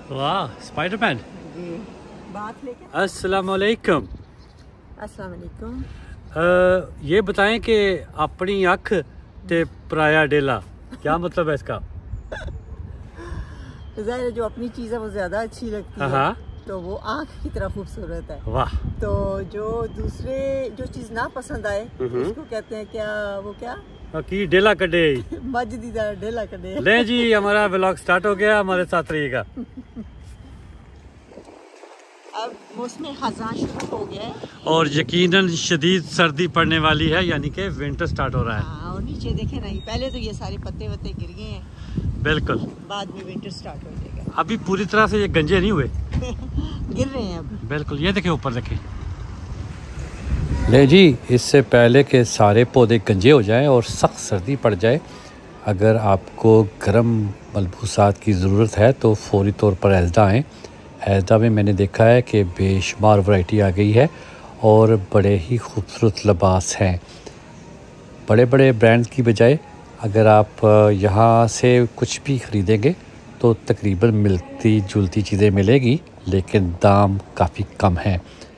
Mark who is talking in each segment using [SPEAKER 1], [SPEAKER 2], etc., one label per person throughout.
[SPEAKER 1] वाह, स्पाइडरमैन
[SPEAKER 2] जी बात लेके।
[SPEAKER 1] अस्सलाम वालेकुम।
[SPEAKER 2] अस्सलाम वालेकुम।
[SPEAKER 1] ये बताएं कि अपनी अख ते पराया डेला क्या मतलब है इसका?
[SPEAKER 2] ज़ाहिर है जो अपनी चीज़ है वो ज़्यादा अच्छी लगती है, तो वो आँख की तरह खूबसूरत है।
[SPEAKER 1] वाह।
[SPEAKER 2] तो जो दूसरे जो चीज़ ना पसंद आए उसको कहते हैं क्या, वो क्या
[SPEAKER 1] की डेला कटे
[SPEAKER 2] मज दी डेला कटे।
[SPEAKER 1] ले जी, हमारा व्लॉग स्टार्ट हो गया, हमारे साथ रहिएगा।
[SPEAKER 2] अब मौसम खज़ां शुरू हो गया है
[SPEAKER 1] और यकीनन शदीद सर्दी पड़ने वाली है, यानी कि विंटर स्टार्ट हो रहा है।
[SPEAKER 2] हाँ, और नीचे देखे नहीं, पहले तो ये सारे पत्ते वत्ते गिर गए हैं,
[SPEAKER 1] बिल्कुल
[SPEAKER 2] बाद में विंटर स्टार्ट हो जाएगा।
[SPEAKER 1] अभी पूरी तरह से ये गंजे नहीं हुए
[SPEAKER 2] गिर रहे हैं अब।
[SPEAKER 1] बिल्कुल, ये देखे ऊपर देखे। ले जी, इससे पहले कि सारे पौधे गंजे हो जाएं और सख्त सर्दी पड़ जाए, अगर आपको गर्म मलबूसात की ज़रूरत है तो फौरी तौर पर एज़दा आएँ। एज़दा में मैंने देखा है कि बेशुमार वैरायटी आ गई है और बड़े ही खूबसूरत लिबास हैं। बड़े बड़े ब्रांड की बजाय अगर आप यहाँ से कुछ भी ख़रीदेंगे तो तकरीबन मिलती जुलती चीज़ें मिलेगी, लेकिन दाम काफ़ी कम हैं।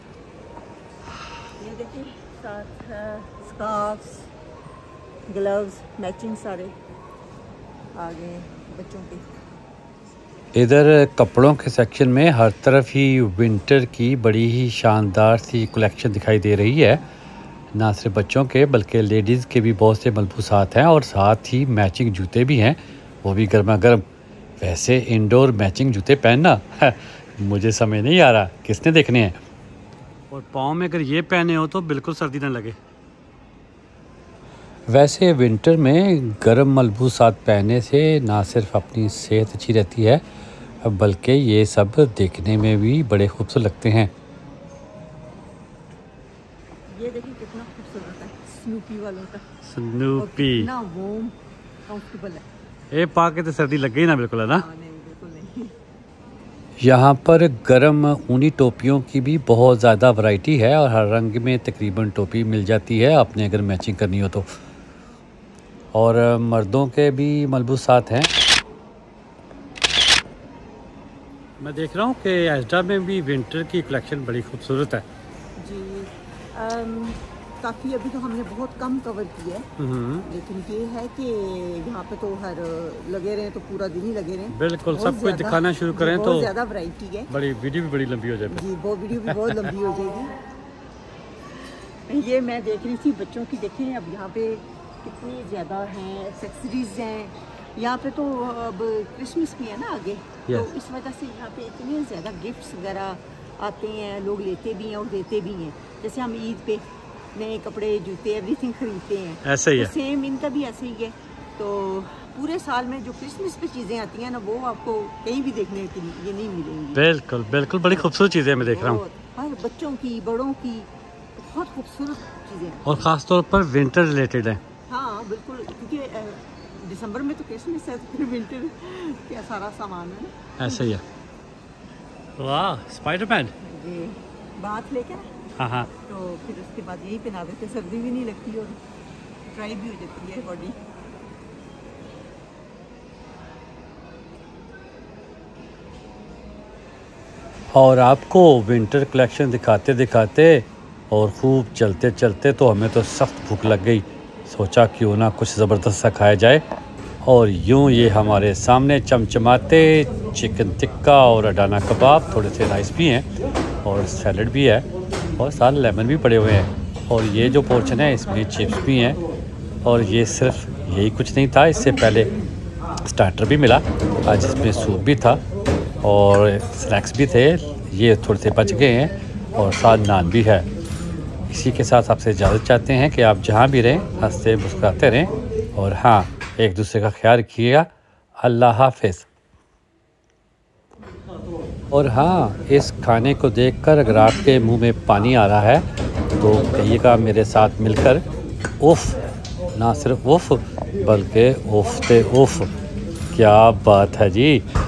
[SPEAKER 2] ये देखिए साथ स्कार्फ्स, ग्लव्स मैचिंग सारे आ गए बच्चों के।
[SPEAKER 1] इधर कपड़ों के सेक्शन में हर तरफ ही विंटर की बड़ी ही शानदार सी कलेक्शन दिखाई दे रही है। ना सिर्फ बच्चों के बल्कि लेडीज़ के भी बहुत से मलबूसात हैं और साथ ही मैचिंग जूते भी हैं, वो भी गर्मा गर्म। वैसे इंडोर मैचिंग जूते पहनना मुझे समझ नहीं आ रहा किसने देखने हैं, और पाँव में अगर ये पहने हो तो बिल्कुल सर्दी ना लगे। वैसे विंटर में गर्म मलबूसात पहनने से ना सिर्फ अपनी सेहत अच्छी रहती है बल्कि ये सब देखने में भी बड़े खूबसूरत लगते हैं।
[SPEAKER 2] ये देखिए कितना खूबसूरत है स्नूपी वालों का।
[SPEAKER 1] स्नूपी
[SPEAKER 2] कितना वार्म कंफर्टेबल है।
[SPEAKER 1] ये पा के तो सर्दी लग गई ना, बिल्कुल है ना?
[SPEAKER 2] नहीं बिल्कुल नहीं।
[SPEAKER 1] यहाँ पर गर्म ऊनी टोपियों की भी बहुत ज़्यादा वैरायटी है और हर रंग में तकरीबन टोपी मिल जाती है आपने अगर मैचिंग करनी हो तो। और मर्दों के भी मलबूसात हैं। मैं देख रहा हूँ कि एज़दा में भी विंटर की कलेक्शन बड़ी खूबसूरत है
[SPEAKER 2] जी। काफ़ी अभी तो हमने बहुत कम कवर किया है, लेकिन ये है कि यहाँ पे तो हर लगे रहे तो पूरा दिन ही लगे रहे।
[SPEAKER 1] बिल्कुल, सब कुछ दिखाना शुरू करें तो
[SPEAKER 2] ज़्यादा वैरायटी है,
[SPEAKER 1] बड़ी वीडियो भी बड़ी लंबी हो जाएगी।
[SPEAKER 2] जी वो वीडियो भी बहुत लंबी हो जाएगी। ये मैं देख रही थी बच्चों की, देखें अब यहाँ पे कितनी ज़्यादा हैं, एक्सेसरीज हैं यहाँ पे। तो अब क्रिसमस भी है ना आगे, तो इस वजह से यहाँ पे इतने ज़्यादा गिफ्ट्स वगैरह आते हैं, लोग लेते भी हैं और देते भी हैं। जैसे हम ईद पे नए कपड़े, जूते, एवरीथिंग खरीदते हैं,
[SPEAKER 1] ऐसे ही है।
[SPEAKER 2] तो सेम इनका भी ऐसे ही है। तो पूरे साल में जो क्रिसमस पे चीज़ें आती हैं ना, वो आपको कहीं भी देखने के लिए नहीं मिलेंगी।
[SPEAKER 1] बिल्कुल बिल्कुल, बड़ी खूबसूरत चीज़ें मैं देख रहा हूँ,
[SPEAKER 2] हर बच्चों की बड़ों की बहुत खूबसूरत चीज़ें,
[SPEAKER 1] और ख़ास तौर पर विंटर रिलेटेड है।
[SPEAKER 2] हाँ बिल्कुल, क्योंकि दिसंबर में तो क्रिसमस है, तो फिर विंटर क्या सारा सामान है ना,
[SPEAKER 1] ऐसे ही है। वाह, स्पाइडरमैन
[SPEAKER 2] जी बात लेके।
[SPEAKER 1] हाँ हाँ,
[SPEAKER 2] तो फिर उसके बाद यही पहना देते, सर्दी भी नहीं लगती और ड्राई भी हो जाती है बॉडी।
[SPEAKER 1] और आपको विंटर कलेक्शन दिखाते दिखाते और खूब चलते चलते तो हमें तो सख्त भूख लग गई। सोचा क्यों ना कुछ ज़बरदस्त सा खाया जाए, और यूं ये हमारे सामने चमचमाते चिकन टिक्का और अडाना कबाब, थोड़े से राइस भी हैं और सैलड भी है और साथ लेमन भी पड़े हुए हैं। और ये जो पोर्शन है इसमें चिप्स भी हैं, और ये सिर्फ यही कुछ नहीं था, इससे पहले स्टार्टर भी मिला जिसमें सूप भी था और स्नैक्स भी थे, ये थोड़े से बच गए हैं, और साथ नान भी है। इसी के साथ आपसे इजाज़त चाहते हैं कि आप जहाँ भी रहें हंसते मुस्कुराते रहें, और हाँ, एक दूसरे का ख्याल रखिएगा। अल्लाह हाफिज़। और हाँ, इस खाने को देखकर अगर आपके मुंह में पानी आ रहा है तो कहिएगा मेरे साथ मिलकर उफ़, ना सिर्फ उफ़ बल्कि उफ़ ते उफ़। क्या बात है जी।